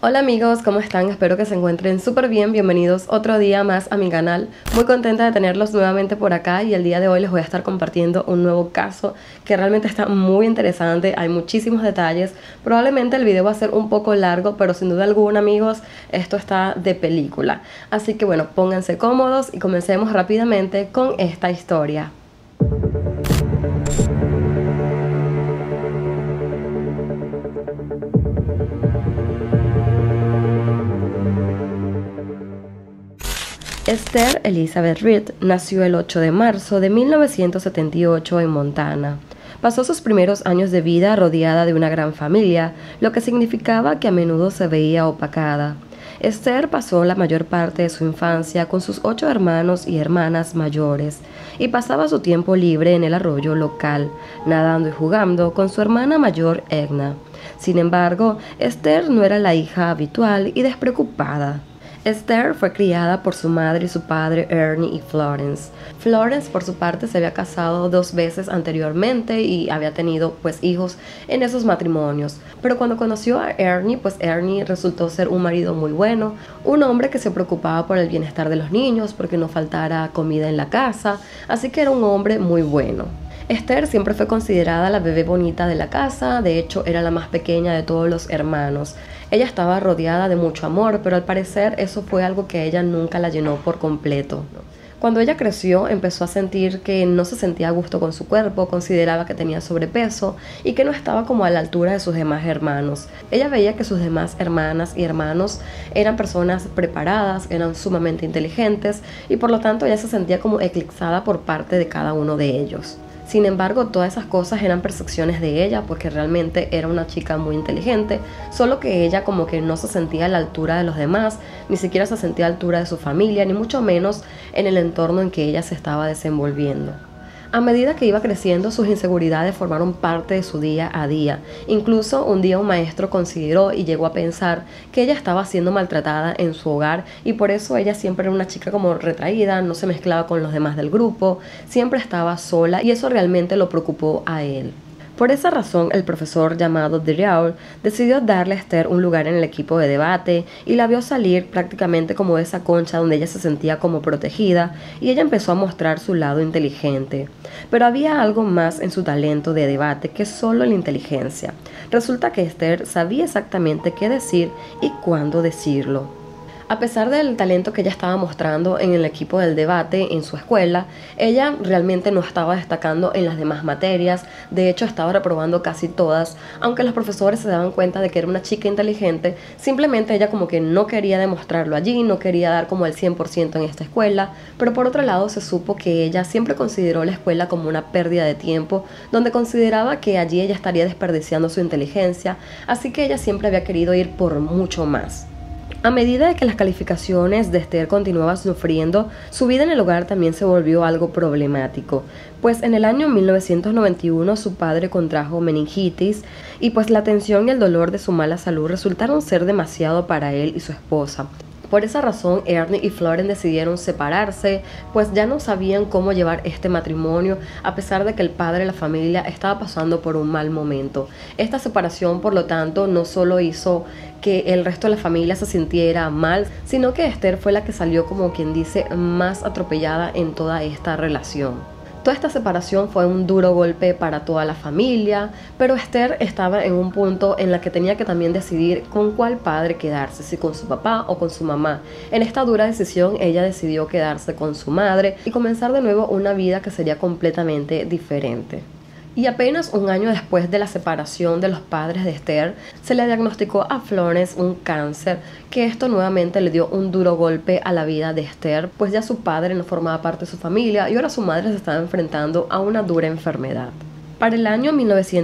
Hola amigos, ¿cómo están? Espero que se encuentren súper bien. Bienvenidos otro día más a mi canal. Muy contenta de tenerlos nuevamente por acá y el día de hoy les voy a estar compartiendo un nuevo caso que realmente está muy interesante. Hay muchísimos detalles. Probablemente el video va a ser un poco largo, pero sin duda alguna amigos, esto está de película. Así que bueno, pónganse cómodos y comencemos rápidamente con esta historia. Esther Elizabeth Reed nació el 8 de marzo de 1978 en Montana. Pasó sus primeros años de vida rodeada de una gran familia, lo que significaba que a menudo se veía opacada. Esther pasó la mayor parte de su infancia con sus 8 hermanos y hermanas mayores y pasaba su tiempo libre en el arroyo local, nadando y jugando con su hermana mayor Edna. Sin embargo, Esther no era la hija habitual y despreocupada. Esther fue criada por su madre y su padre Ernie y Florence. Florence por su parte se había casado 2 veces anteriormente y había tenido hijos en esos matrimonios. Pero cuando conoció a Ernie, Ernie resultó ser un marido muy bueno, un hombre que se preocupaba por el bienestar de los niños porque no faltara comida en la casa, así que era un hombre muy bueno. Esther siempre fue considerada la bebé bonita de la casa, de hecho era la más pequeña de todos los hermanos. Ella estaba rodeada de mucho amor, pero al parecer eso fue algo que ella nunca la llenó por completo. Cuando ella creció, empezó a sentir que no se sentía a gusto con su cuerpo, consideraba que tenía sobrepeso y que no estaba como a la altura de sus demás hermanos. Ella veía que sus demás hermanas y hermanos eran personas preparadas, eran sumamente inteligentes y por lo tanto ella se sentía como eclipsada por parte de cada uno de ellos. Sin embargo, todas esas cosas eran percepciones de ella porque realmente era una chica muy inteligente, solo que ella como que no se sentía a la altura de los demás, ni siquiera se sentía a la altura de su familia, ni mucho menos en el entorno en que ella se estaba desenvolviendo. A medida que iba creciendo, sus inseguridades formaron parte de su día a día. Incluso un día un maestro consideró y llegó a pensar que ella estaba siendo maltratada en su hogar y por eso ella siempre era una chica como retraída, no se mezclaba con los demás del grupo, siempre estaba sola y eso realmente lo preocupó a él. Por esa razón, el profesor llamado Diriaul decidió darle a Esther un lugar en el equipo de debate y la vio salir prácticamente como de esa concha donde ella se sentía como protegida y ella empezó a mostrar su lado inteligente. Pero había algo más en su talento de debate que solo la inteligencia. Resulta que Esther sabía exactamente qué decir y cuándo decirlo. A pesar del talento que ella estaba mostrando en el equipo del debate en su escuela, ella realmente no estaba destacando en las demás materias, de hecho estaba reprobando casi todas, aunque los profesores se daban cuenta de que era una chica inteligente, simplemente ella como que no quería demostrarlo allí, no quería dar como el 100% en esta escuela, pero por otro lado se supo que ella siempre consideró la escuela como una pérdida de tiempo, donde consideraba que allí ella estaría desperdiciando su inteligencia, así que ella siempre había querido ir por mucho más. A medida de que las calificaciones de Esther continuaban sufriendo, su vida en el hogar también se volvió algo problemático, pues en el año 1991 su padre contrajo meningitis y la tensión y el dolor de su mala salud resultaron ser demasiado para él y su esposa. Por esa razón, Ernie y Florence decidieron separarse, pues ya no sabían cómo llevar este matrimonio, a pesar de que el padre de la familia estaba pasando por un mal momento. Esta separación, por lo tanto, no solo hizo que el resto de la familia se sintiera mal, sino que Esther fue la que salió, como quien dice, más atropellada en toda esta relación. Toda esta separación fue un duro golpe para toda la familia, pero Esther estaba en un punto en la que tenía que también decidir con cuál padre quedarse, si con su papá o con su mamá. En esta dura decisión ella decidió quedarse con su madre y comenzar de nuevo una vida que sería completamente diferente. Y apenas un año después de la separación de los padres de Esther, se le diagnosticó a Florence un cáncer, que esto nuevamente le dio un duro golpe a la vida de Esther, pues ya su padre no formaba parte de su familia y ahora su madre se estaba enfrentando a una dura enfermedad. Para el año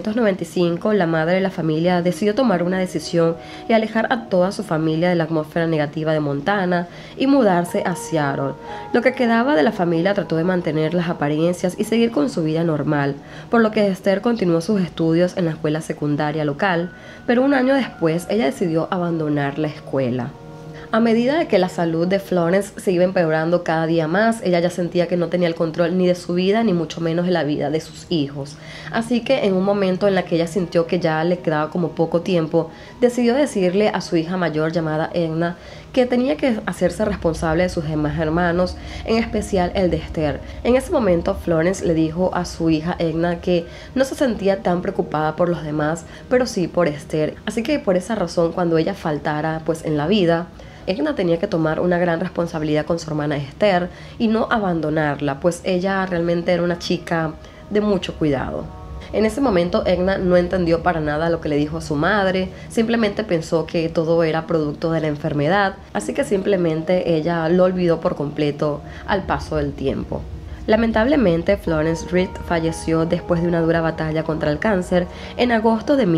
1995, la madre de la familia decidió tomar una decisión y alejar a toda su familia de la atmósfera negativa de Montana y mudarse a Seattle. Lo que quedaba de la familia trató de mantener las apariencias y seguir con su vida normal, por lo que Esther continuó sus estudios en la escuela secundaria local, pero un año después ella decidió abandonar la escuela. A medida de que la salud de Florence se iba empeorando cada día más, ella ya sentía que no tenía el control ni de su vida, ni mucho menos de la vida de sus hijos. Así que en un momento en la que ella sintió que ya le quedaba como poco tiempo, decidió decirle a su hija mayor llamada Edna que tenía que hacerse responsable de sus demás hermanos, en especial el de Esther. En ese momento Florence le dijo a su hija Edna que no se sentía tan preocupada por los demás, pero sí por Esther. Así que por esa razón, cuando ella faltara pues en la vida, Edna tenía que tomar una gran responsabilidad con su hermana Esther y no abandonarla, pues ella realmente era una chica de mucho cuidado. En ese momento Edna no entendió para nada lo que le dijo a su madre, simplemente pensó que todo era producto de la enfermedad, así que simplemente ella lo olvidó por completo al paso del tiempo. Lamentablemente, Florence Reed falleció después de una dura batalla contra el cáncer en agosto de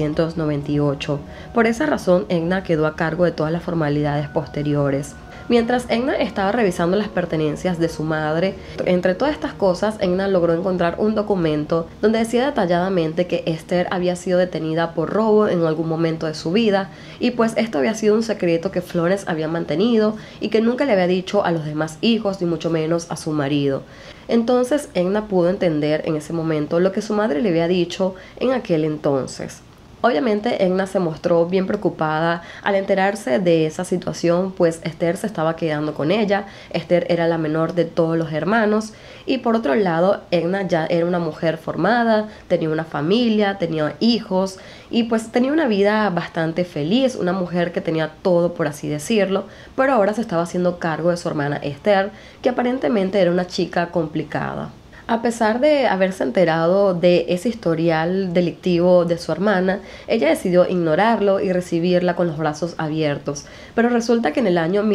1998. Por esa razón, Edna quedó a cargo de todas las formalidades posteriores. Mientras Edna estaba revisando las pertenencias de su madre, entre todas estas cosas, Edna logró encontrar un documento donde decía detalladamente que Esther había sido detenida por robo en algún momento de su vida, y pues esto había sido un secreto que Florence había mantenido y que nunca le había dicho a los demás hijos, ni mucho menos a su marido. Entonces Edna pudo entender en ese momento lo que su madre le había dicho en aquel entonces. Obviamente Edna se mostró bien preocupada al enterarse de esa situación, pues Esther se estaba quedando con ella. Esther era la menor de todos los hermanos, y por otro lado Edna ya era una mujer formada, tenía una familia, tenía hijos y pues tenía una vida bastante feliz, una mujer que tenía todo, por así decirlo, pero ahora se estaba haciendo cargo de su hermana Esther, que aparentemente era una chica complicada. A pesar de haberse enterado de ese historial delictivo de su hermana, ella decidió ignorarlo y recibirla con los brazos abiertos. Pero resulta que en el año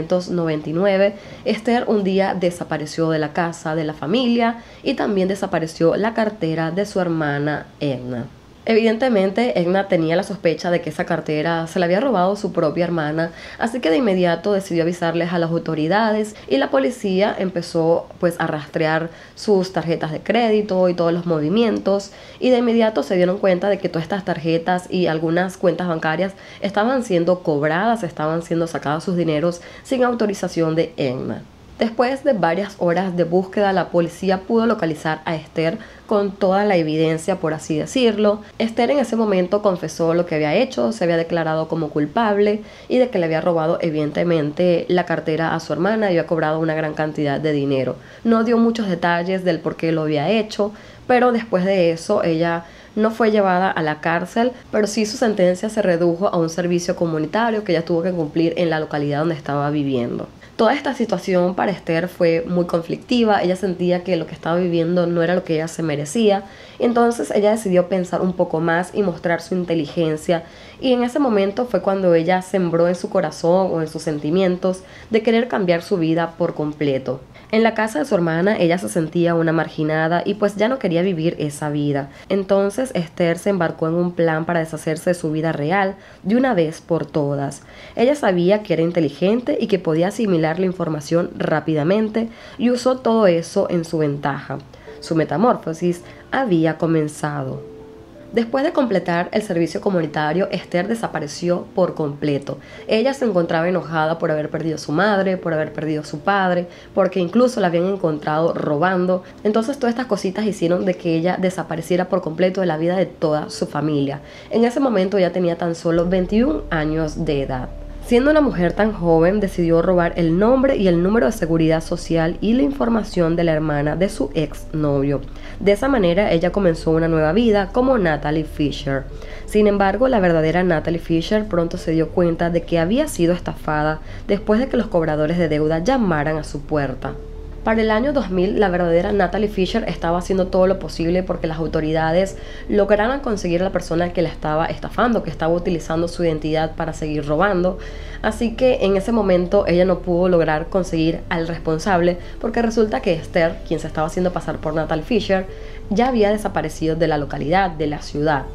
1999, Esther un día desapareció de la casa de la familia y también desapareció la cartera de su hermana Edna. Evidentemente, Edna tenía la sospecha de que esa cartera se la había robado su propia hermana, así que de inmediato decidió avisarles a las autoridades y la policía empezó pues a rastrear sus tarjetas de crédito y todos los movimientos, y de inmediato se dieron cuenta de que todas estas tarjetas y algunas cuentas bancarias estaban siendo cobradas, estaban siendo sacados sus dineros sin autorización de Edna. Después de varias horas de búsqueda, la policía pudo localizar a Esther con toda la evidencia, por así decirlo. Esther en ese momento confesó lo que había hecho, se había declarado como culpable y de que le había robado evidentemente la cartera a su hermana y había cobrado una gran cantidad de dinero. No dio muchos detalles del por qué lo había hecho, pero después de eso ella no fue llevada a la cárcel, pero sí su sentencia se redujo a un servicio comunitario que ella tuvo que cumplir en la localidad donde estaba viviendo. Toda esta situación para Esther fue muy conflictiva. Ella sentía que lo que estaba viviendo no era lo que ella se merecía. Entonces ella decidió pensar un poco más y mostrar su inteligencia. Y en ese momento fue cuando ella sembró en su corazón o en sus sentimientos de querer cambiar su vida por completo. En la casa de su hermana ella se sentía una marginada y pues ya no quería vivir esa vida. Entonces Esther se embarcó en un plan para deshacerse de su vida real de una vez por todas. Ella sabía que era inteligente y que podía asimilar la información rápidamente y usó todo eso en su ventaja. Su metamorfosis había comenzado. Después de completar el servicio comunitario, Esther desapareció por completo. Ella se encontraba enojada por haber perdido a su madre, por haber perdido a su padre, porque incluso la habían encontrado robando. Entonces todas estas cositas hicieron de que ella desapareciera por completo de la vida de toda su familia. En ese momento ella tenía tan solo 21 años de edad. Siendo una mujer tan joven, decidió robar el nombre y el número de seguridad social y la información de la hermana de su exnovio. De esa manera, ella comenzó una nueva vida como Natalie Fisher. Sin embargo, la verdadera Natalie Fisher pronto se dio cuenta de que había sido estafada después de que los cobradores de deuda llamaran a su puerta. Para el año 2000, la verdadera Natalie Fisher estaba haciendo todo lo posible porque las autoridades lograran conseguir a la persona que la estaba estafando, que estaba utilizando su identidad para seguir robando. Así que en ese momento ella no pudo lograr conseguir al responsable, porque resulta que Esther, quien se estaba haciendo pasar por Natalie Fisher, ya había desaparecido de la localidad, de la ciudad.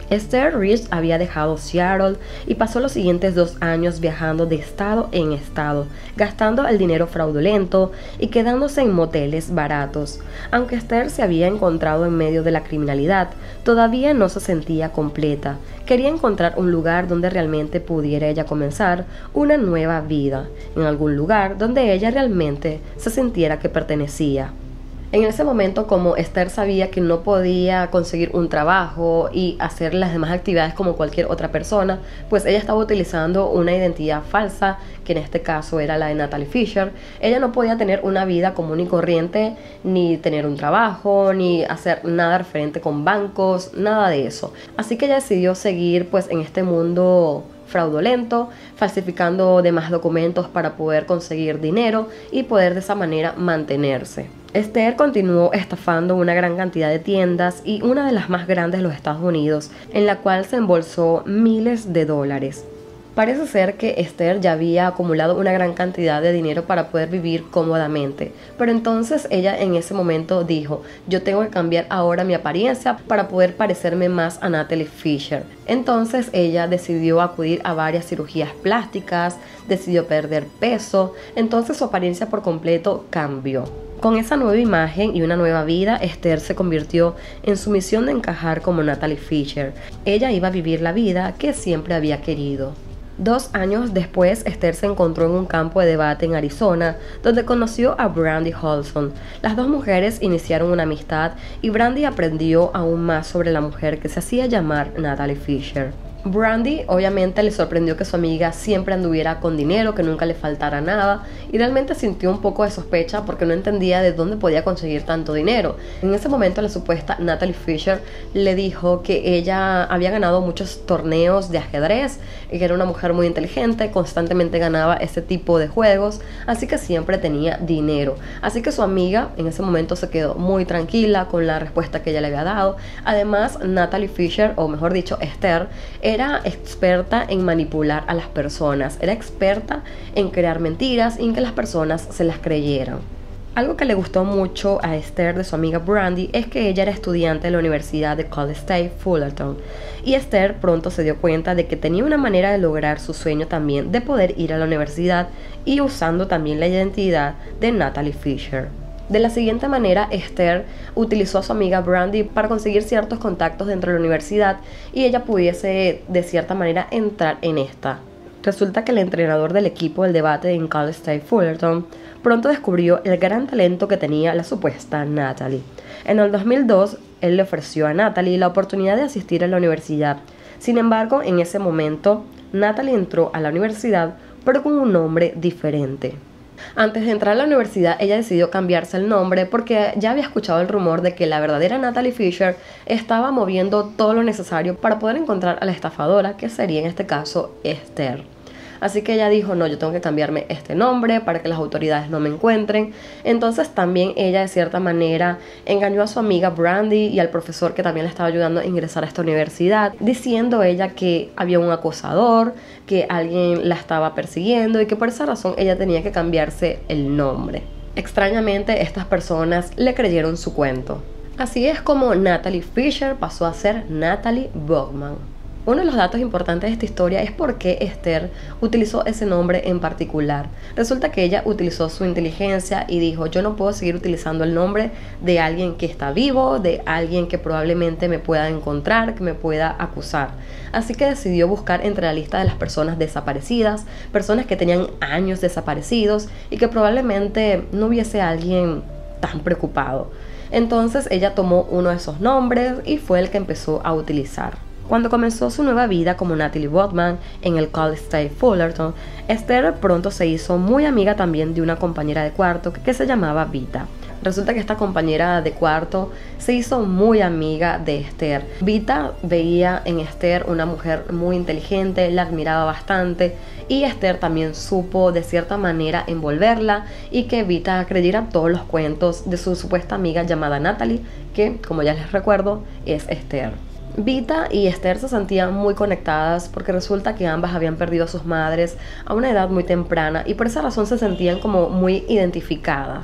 Esther Reese había dejado Seattle y pasó los siguientes 2 años viajando de estado en estado, gastando el dinero fraudulento y quedándose en moteles baratos. Aunque Esther se había encontrado en medio de la criminalidad, todavía no se sentía completa. Quería encontrar un lugar donde realmente pudiera ella comenzar una nueva vida, en algún lugar donde ella realmente se sintiera que pertenecía. En ese momento, como Esther sabía que no podía conseguir un trabajo y hacer las demás actividades como cualquier otra persona, pues ella estaba utilizando una identidad falsa, que en este caso era la de Natalie Fisher. Ella no podía tener una vida común y corriente, ni tener un trabajo, ni hacer nada referente con bancos, nada de eso. Así que ella decidió seguir pues en este mundo fraudulento, falsificando demás documentos para poder conseguir dinero y poder de esa manera mantenerse. Esther continuó estafando una gran cantidad de tiendas y una de las más grandes de los Estados Unidos, en la cual se embolsó miles de dólares. Parece ser que Esther ya había acumulado una gran cantidad de dinero para poder vivir cómodamente, pero entonces ella en ese momento dijo: yo tengo que cambiar ahora mi apariencia para poder parecerme más a Natalie Fisher. Entonces ella decidió acudir a varias cirugías plásticas, decidió perder peso, entonces su apariencia por completo cambió. Con esa nueva imagen y una nueva vida, Esther se convirtió en su misión de encajar como Natalie Fisher. Ella iba a vivir la vida que siempre había querido. 2 años después, Esther se encontró en un campo de debate en Arizona, donde conoció a Brandy Holson. Las dos mujeres iniciaron una amistad y Brandy aprendió aún más sobre la mujer que se hacía llamar Natalie Fisher. Brandy obviamente le sorprendió que su amiga siempre anduviera con dinero, que nunca le faltara nada, y realmente sintió un poco de sospecha porque no entendía de dónde podía conseguir tanto dinero. En ese momento la supuesta Natalie Fisher le dijo que ella había ganado muchos torneos de ajedrez y que era una mujer muy inteligente, constantemente ganaba ese tipo de juegos, así que siempre tenía dinero. Así que su amiga en ese momento se quedó muy tranquila con la respuesta que ella le había dado. Además, Natalie Fisher, o mejor dicho Esther, era experta en manipular a las personas, era experta en crear mentiras y en que las personas se las creyeran. Algo que le gustó mucho a Esther de su amiga Brandy es que ella era estudiante de la Universidad de Cal State Fullerton, y Esther pronto se dio cuenta de que tenía una manera de lograr su sueño también de poder ir a la universidad, y usando también la identidad de Natalie Fisher. De la siguiente manera, Esther utilizó a su amiga Brandy para conseguir ciertos contactos dentro de la universidad y ella pudiese de cierta manera entrar en esta. Resulta que el entrenador del equipo del debate en Cal State Fullerton pronto descubrió el gran talento que tenía la supuesta Natalie. En el 2002, él le ofreció a Natalie la oportunidad de asistir a la universidad. Sin embargo, en ese momento, Natalie entró a la universidad, pero con un nombre diferente. Antes de entrar a la universidad, ella decidió cambiarse el nombre porque ya había escuchado el rumor de que la verdadera Natalie Fisher estaba moviendo todo lo necesario para poder encontrar a la estafadora, que sería en este caso Esther. Así que ella dijo: no, yo tengo que cambiarme este nombre para que las autoridades no me encuentren. Entonces también ella de cierta manera engañó a su amiga Brandy y al profesor que también le estaba ayudando a ingresar a esta universidad, diciendo ella que había un acosador, que alguien la estaba persiguiendo y que por esa razón ella tenía que cambiarse el nombre. Extrañamente, estas personas le creyeron su cuento. Así es como Natalie Fisher pasó a ser Natalie Bogman. Uno de los datos importantes de esta historia es por qué Esther utilizó ese nombre en particular. Resulta que ella utilizó su inteligencia y dijo: yo no puedo seguir utilizando el nombre de alguien que está vivo, de alguien que probablemente me pueda encontrar, que me pueda acusar. Así que decidió buscar entre la lista de las personas desaparecidas, personas que tenían años desaparecidos y que probablemente no hubiese alguien tan preocupado. Entonces ella tomó uno de esos nombres y fue el que empezó a utilizar. Cuando comenzó su nueva vida como Natalie Bogman en el Cal State Fullerton, Esther pronto se hizo muy amiga también de una compañera de cuarto que se llamaba Vita. Resulta que esta compañera de cuarto se hizo muy amiga de Esther. Vita veía en Esther una mujer muy inteligente, la admiraba bastante, y Esther también supo de cierta manera envolverla y que Vita creyera todos los cuentos de su supuesta amiga llamada Natalie, que, como ya les recuerdo, es Esther. Vita y Esther se sentían muy conectadas porque resulta que ambas habían perdido a sus madres a una edad muy temprana y por esa razón se sentían como muy identificadas.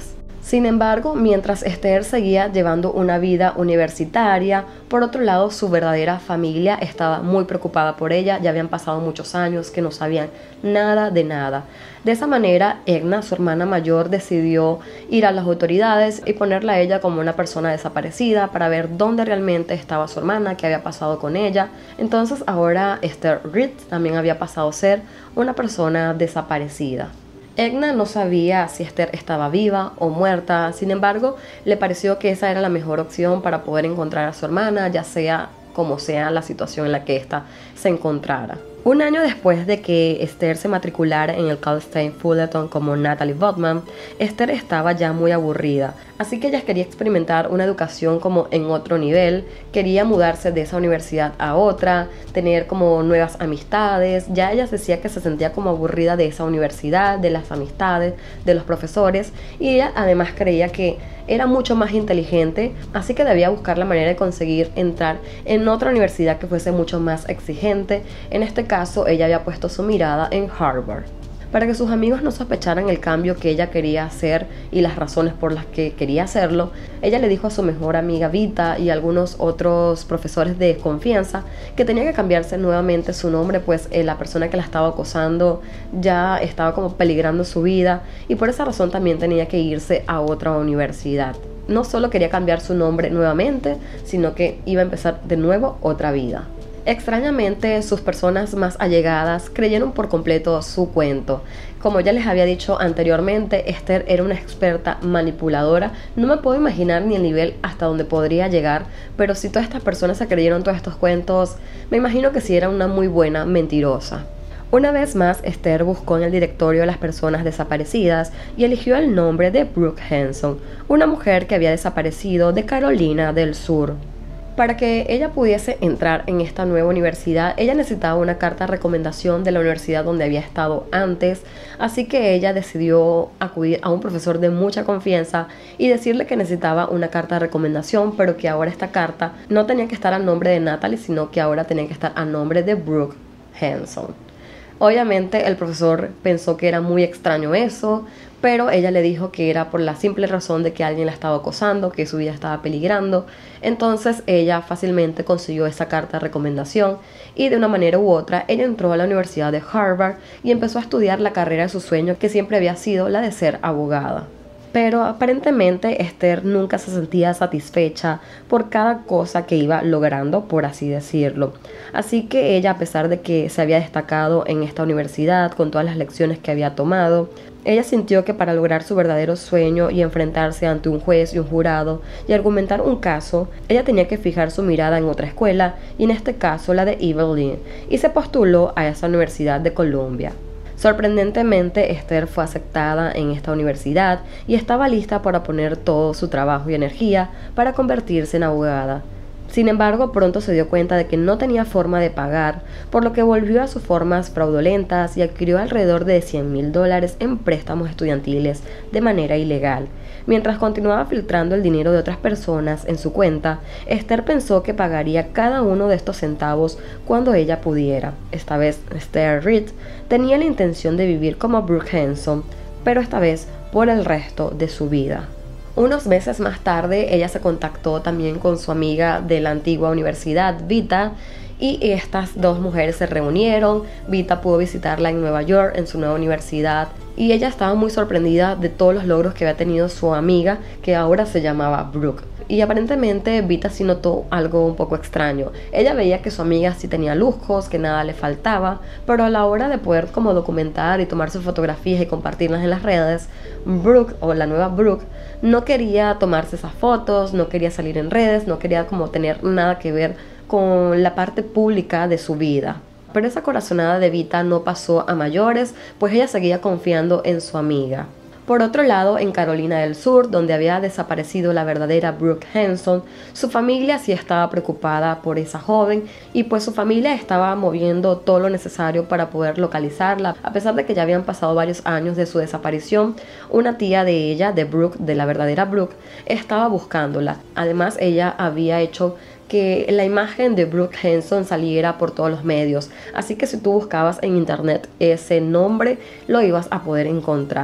Sin embargo, mientras Esther seguía llevando una vida universitaria, por otro lado, su verdadera familia estaba muy preocupada por ella. Ya habían pasado muchos años que no sabían nada de nada. De esa manera, Edna, su hermana mayor, decidió ir a las autoridades y ponerla a ella como una persona desaparecida para ver dónde realmente estaba su hermana, qué había pasado con ella. Entonces, ahora Esther Reed también había pasado a ser una persona desaparecida. Edna no sabía si Esther estaba viva o muerta, sin embargo, le pareció que esa era la mejor opción para poder encontrar a su hermana, ya sea como sea la situación en la que ésta se encontrara. Un año después de que Esther se matriculara en el Cal State Fullerton como Natalie Botman, Esther estaba ya muy aburrida, así que ella quería experimentar una educación como en otro nivel, quería mudarse de esa universidad a otra, tener como nuevas amistades. Ya ella decía que se sentía como aburrida de esa universidad, de las amistades, de los profesores, y ella además creía que era mucho más inteligente, así que debía buscar la manera de conseguir entrar en otra universidad que fuese mucho más exigente. En este caso, ella había puesto su mirada en Harvard. Para que sus amigos no sospecharan el cambio que ella quería hacer y las razones por las que quería hacerlo, ella le dijo a su mejor amiga Vita y a algunos otros profesores de confianza que tenía que cambiarse nuevamente su nombre, pues la persona que la estaba acosando ya estaba como peligrando su vida, y por esa razón también tenía que irse a otra universidad. No solo quería cambiar su nombre nuevamente, sino que iba a empezar de nuevo otra vida. Extrañamente, sus personas más allegadas creyeron por completo su cuento. Como ya les había dicho anteriormente, Esther era una experta manipuladora. No me puedo imaginar ni el nivel hasta donde podría llegar, pero si todas estas personas se creyeron todos estos cuentos, me imagino que sí era una muy buena mentirosa. Una vez más, Esther buscó en el directorio de las personas desaparecidas y eligió el nombre de Brooke Henson, una mujer que había desaparecido de Carolina del Sur. Para que ella pudiese entrar en esta nueva universidad, ella necesitaba una carta de recomendación de la universidad donde había estado antes, así que ella decidió acudir a un profesor de mucha confianza y decirle que necesitaba una carta de recomendación, pero que ahora esta carta no tenía que estar a nombre de Natalie, sino que ahora tenía que estar a nombre de Brooke Henson. Obviamente el profesor pensó que era muy extraño eso, pero ella le dijo que era por la simple razón de que alguien la estaba acosando, que su vida estaba peligrando. Entonces ella fácilmente consiguió esa carta de recomendación y de una manera u otra ella entró a la Universidad de Harvard y empezó a estudiar la carrera de su sueño, que siempre había sido la de ser abogada. Pero aparentemente Esther nunca se sentía satisfecha por cada cosa que iba logrando, por así decirlo. Así que ella, a pesar de que se había destacado en esta universidad con todas las lecciones que había tomado, ella sintió que para lograr su verdadero sueño y enfrentarse ante un juez y un jurado y argumentar un caso, ella tenía que fijar su mirada en otra escuela, y en este caso la de Evelyn, y se postuló a esa Universidad de Columbia. Sorprendentemente, Esther fue aceptada en esta universidad y estaba lista para poner todo su trabajo y energía para convertirse en abogada. Sin embargo, pronto se dio cuenta de que no tenía forma de pagar, por lo que volvió a sus formas fraudulentas y adquirió alrededor de $100,000 en préstamos estudiantiles de manera ilegal. Mientras continuaba filtrando el dinero de otras personas en su cuenta, Esther pensó que pagaría cada uno de estos centavos cuando ella pudiera. Esta vez, Esther Reed tenía la intención de vivir como Brooke Henson, pero esta vez por el resto de su vida. Unos meses más tarde, ella se contactó también con su amiga de la antigua universidad, Vita, y estas dos mujeres se reunieron. Vita pudo visitarla en Nueva York, en su nueva universidad, y ella estaba muy sorprendida de todos los logros que había tenido su amiga, que ahora se llamaba Brooke. Y aparentemente Vita sí notó algo un poco extraño. Ella veía que su amiga sí tenía lujos, que nada le faltaba, pero a la hora de poder como documentar y tomar sus fotografías y compartirlas en las redes, Brooke, o la nueva Brooke, no quería tomarse esas fotos, no quería salir en redes, no quería como tener nada que ver con la parte pública de su vida. Pero esa corazonada de Vita no pasó a mayores, pues ella seguía confiando en su amiga. Por otro lado, en Carolina del Sur, donde había desaparecido la verdadera Brooke Henson, su familia sí estaba preocupada por esa joven, y pues su familia estaba moviendo todo lo necesario para poder localizarla. A pesar de que ya habían pasado varios años de su desaparición, una tía de ella, de Brooke, de la verdadera Brooke, estaba buscándola. Además, ella había hecho que la imagen de Brooke Henson saliera por todos los medios, así que si tú buscabas en internet ese nombre, lo ibas a poder encontrar.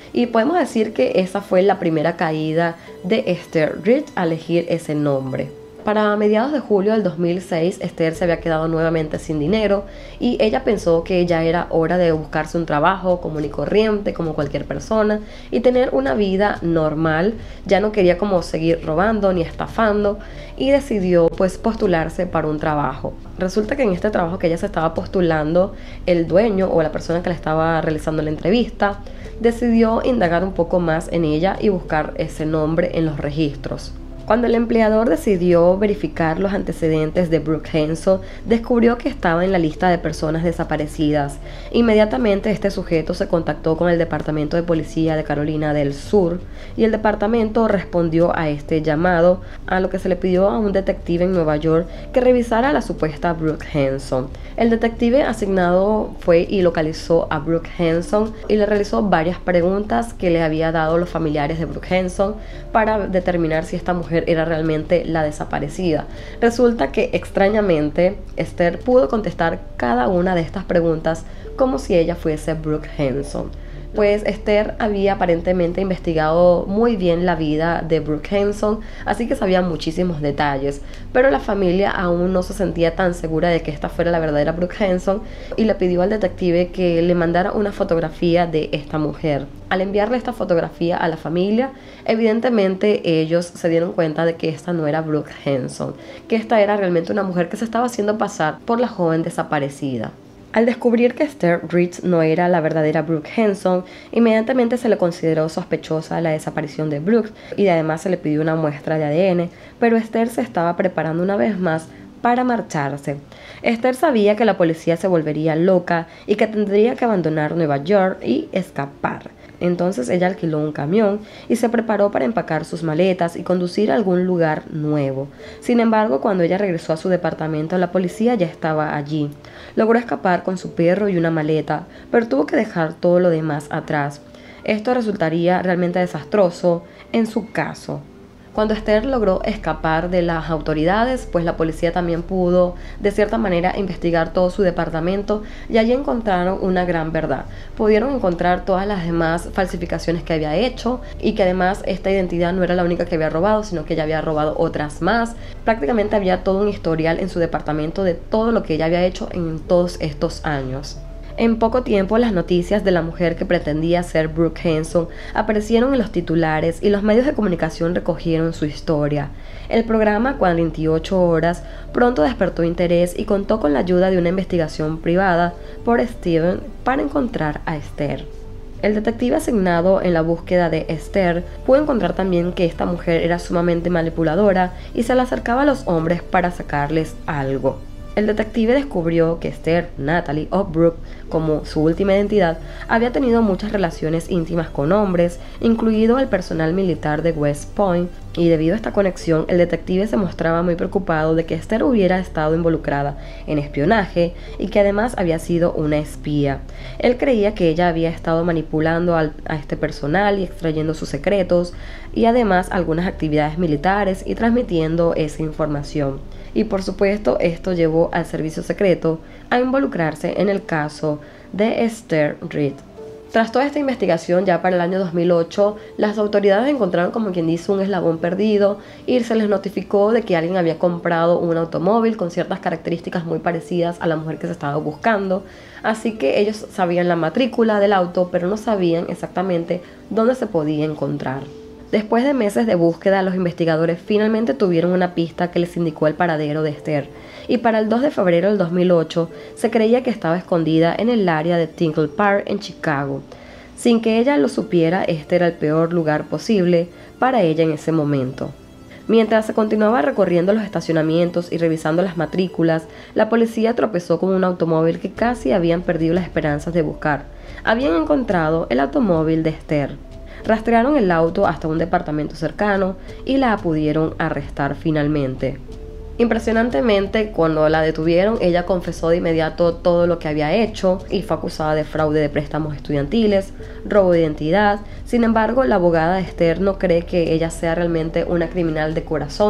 Y podemos decir que esa fue la primera caída de Esther Reed al elegir ese nombre. Para mediados de julio del 2006, Esther se había quedado nuevamente sin dinero y ella pensó que ya era hora de buscarse un trabajo común y corriente como cualquier persona y tener una vida normal. Ya no quería como seguir robando ni estafando y decidió pues postularse para un trabajo. Resulta que en este trabajo que ella se estaba postulando, el dueño o la persona que le estaba realizando la entrevista decidió indagar un poco más en ella y buscar ese nombre en los registros. Cuando el empleador decidió verificar los antecedentes de Brooke Henson, descubrió que estaba en la lista de personas desaparecidas. Inmediatamente este sujeto se contactó con el Departamento de Policía de Carolina del Sur y el departamento respondió a este llamado, a lo que se le pidió a un detective en Nueva York que revisara a la supuesta Brooke Henson. El detective asignado fue y localizó a Brooke Henson y le realizó varias preguntas que le había dado los familiares de Brooke Henson para determinar si esta mujer era realmente la desaparecida. Resulta que extrañamente Esther pudo contestar cada una de estas preguntas como si ella fuese Brooke Henson. Pues Esther había aparentemente investigado muy bien la vida de Brooke Henson, así que sabía muchísimos detalles, pero la familia aún no se sentía tan segura de que esta fuera la verdadera Brooke Henson y le pidió al detective que le mandara una fotografía de esta mujer. Al enviarle esta fotografía a la familia, evidentemente ellos se dieron cuenta de que esta no era Brooke Henson, que esta era realmente una mujer que se estaba haciendo pasar por la joven desaparecida. Al descubrir que Esther Reed no era la verdadera Brooke Henson, inmediatamente se le consideró sospechosa la desaparición de Brooke y además se le pidió una muestra de ADN, pero Esther se estaba preparando una vez más para marcharse. Esther sabía que la policía se volvería loca y que tendría que abandonar Nueva York y escapar. Entonces ella alquiló un camión y se preparó para empacar sus maletas y conducir a algún lugar nuevo. Sin embargo, cuando ella regresó a su departamento, la policía ya estaba allí. Logró escapar con su perro y una maleta, pero tuvo que dejar todo lo demás atrás. Esto resultaría realmente desastroso en su caso. Cuando Esther logró escapar de las autoridades, pues la policía también pudo, de cierta manera, investigar todo su departamento y allí encontraron una gran verdad. Pudieron encontrar todas las demás falsificaciones que había hecho y que además esta identidad no era la única que había robado, sino que ella había robado otras más. Prácticamente había todo un historial en su departamento de todo lo que ella había hecho en todos estos años. En poco tiempo, las noticias de la mujer que pretendía ser Brooke Henson aparecieron en los titulares y los medios de comunicación recogieron su historia. El programa 48 Horas pronto despertó interés y contó con la ayuda de una investigación privada por Steven para encontrar a Esther. El detective asignado en la búsqueda de Esther pudo encontrar también que esta mujer era sumamente manipuladora y se le acercaba a los hombres para sacarles algo. El detective descubrió que Esther, Natalie o Brooke, como su última identidad, había tenido muchas relaciones íntimas con hombres, incluido el personal militar de West Point, y debido a esta conexión, el detective se mostraba muy preocupado de que Esther hubiera estado involucrada en espionaje y que además había sido una espía. Él creía que ella había estado manipulando a este personal y extrayendo sus secretos, y además algunas actividades militares y transmitiendo esa información. Y por supuesto esto llevó al servicio secreto a involucrarse en el caso de Esther Reed. Tras toda esta investigación, ya para el año 2008, las autoridades encontraron, como quien dice, un eslabón perdido y se les notificó de que alguien había comprado un automóvil con ciertas características muy parecidas a la mujer que se estaba buscando. Así que ellos sabían la matrícula del auto, pero no sabían exactamente dónde se podía encontrar. Después de meses de búsqueda, los investigadores finalmente tuvieron una pista que les indicó el paradero de Esther, y para el 2 de febrero del 2008 se creía que estaba escondida en el área de Tingle Park en Chicago. Sin que ella lo supiera, este era el peor lugar posible para ella en ese momento. Mientras se continuaba recorriendo los estacionamientos y revisando las matrículas, la policía tropezó con un automóvil que casi habían perdido las esperanzas de buscar. Habían encontrado el automóvil de Esther. Rastrearon el auto hasta un departamento cercano y la pudieron arrestar finalmente. Impresionantemente, cuando la detuvieron, ella confesó de inmediato todo lo que había hecho y fue acusada de fraude de préstamos estudiantiles, robo de identidad. Sin embargo, la abogada de Esther no cree que ella sea realmente una criminal de corazón,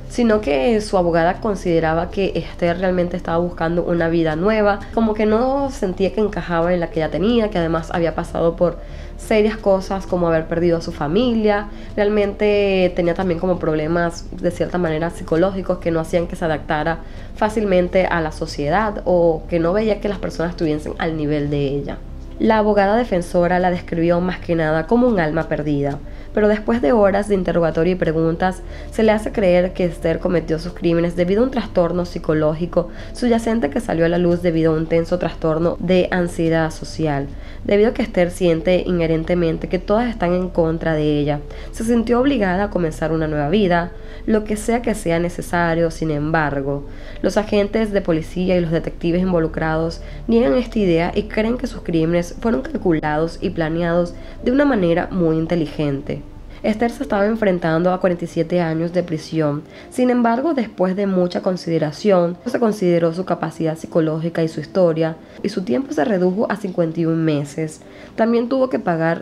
sino que su abogada consideraba que Esther realmente estaba buscando una vida nueva, como que no sentía que encajaba en la que ella tenía, que además había pasado por serias cosas como haber perdido a su familia, realmente tenía también como problemas de cierta manera psicológicos que no hacían que se adaptara fácilmente a la sociedad o que no veía que las personas estuviesen al nivel de ella. La abogada defensora la describió más que nada como un alma perdida, pero después de horas de interrogatorio y preguntas, se le hace creer que Esther cometió sus crímenes debido a un trastorno psicológico subyacente que salió a la luz debido a un tenso trastorno de ansiedad social. Debido a que Esther siente inherentemente que todas están en contra de ella, se sintió obligada a comenzar una nueva vida, lo que sea necesario. Sin embargo, los agentes de policía y los detectives involucrados niegan esta idea y creen que sus crímenes fueron calculados y planeados de una manera muy inteligente. Esther se estaba enfrentando a 47 años de prisión. Sin embargo, después de mucha consideración, se consideró su capacidad psicológica y su historia, y su tiempo se redujo a 51 meses. También tuvo que pagar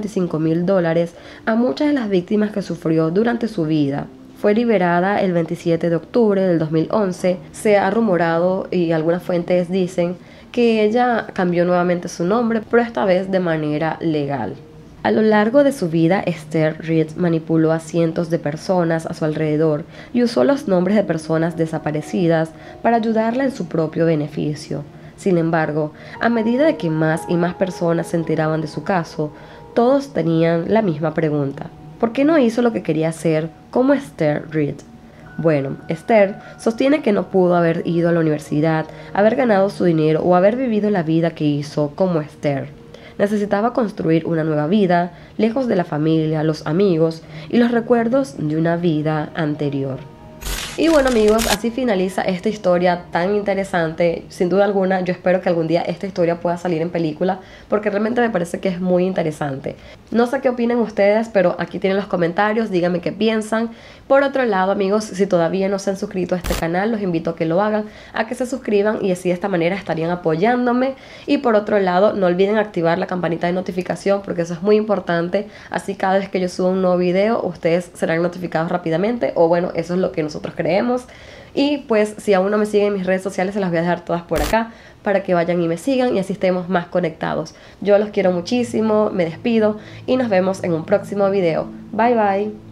$125,000 a muchas de las víctimas que sufrió durante su vida. Fue liberada el 27 de octubre del 2011. Se ha rumorado y algunas fuentes dicen que ella cambió nuevamente su nombre, pero esta vez de manera legal. A lo largo de su vida, Esther Reed manipuló a cientos de personas a su alrededor y usó los nombres de personas desaparecidas para ayudarla en su propio beneficio. Sin embargo, a medida de que más y más personas se enteraban de su caso, todos tenían la misma pregunta: ¿por qué no hizo lo que quería hacer como Esther Reed? Bueno, Esther sostiene que no pudo haber ido a la universidad, haber ganado su dinero o haber vivido la vida que hizo como Esther. Necesitaba construir una nueva vida, lejos de la familia, los amigos y los recuerdos de una vida anterior. Y bueno amigos, así finaliza esta historia tan interesante. Sin duda alguna, yo espero que algún día esta historia pueda salir en película, porque realmente me parece que es muy interesante. No sé qué opinen ustedes, pero aquí tienen los comentarios, díganme qué piensan. Por otro lado amigos, si todavía no se han suscrito a este canal, los invito a que lo hagan, a que se suscriban y así de esta manera estarían apoyándome. Y por otro lado, no olviden activar la campanita de notificación, porque eso es muy importante. Así cada vez que yo suba un nuevo video, ustedes serán notificados rápidamente, o bueno, eso es lo que nosotros creemos. Y pues si aún no me siguen en mis redes sociales, se las voy a dejar todas por acá para que vayan y me sigan y así estemos más conectados. Yo los quiero muchísimo, me despido y nos vemos en un próximo video. Bye bye.